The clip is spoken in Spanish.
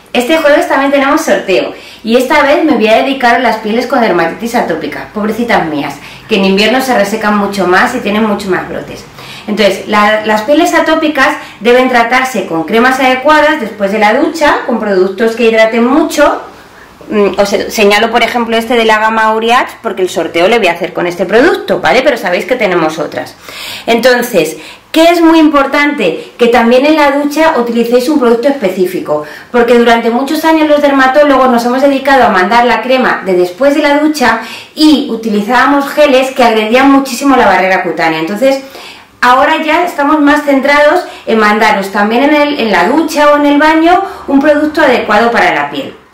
Este jueves también tenemos sorteo y esta vez me voy a dedicar a las pieles con dermatitis atópica, pobrecitas mías, que en invierno se resecan mucho más y tienen mucho más brotes. Entonces, las pieles atópicas deben tratarse con cremas adecuadas después de la ducha, con productos que hidraten mucho. Os señalo, por ejemplo, este de la gama Uriach, porque el sorteo le voy a hacer con este producto, ¿vale? Pero sabéis que tenemos otras. Entonces, ¿qué es muy importante? Que también en la ducha utilicéis un producto específico, porque durante muchos años los dermatólogos nos hemos dedicado a mandar la crema de después de la ducha y utilizábamos geles que agredían muchísimo la barrera cutánea. Entonces, ahora ya estamos más centrados en mandaros también en la ducha o en el baño un producto adecuado para la piel.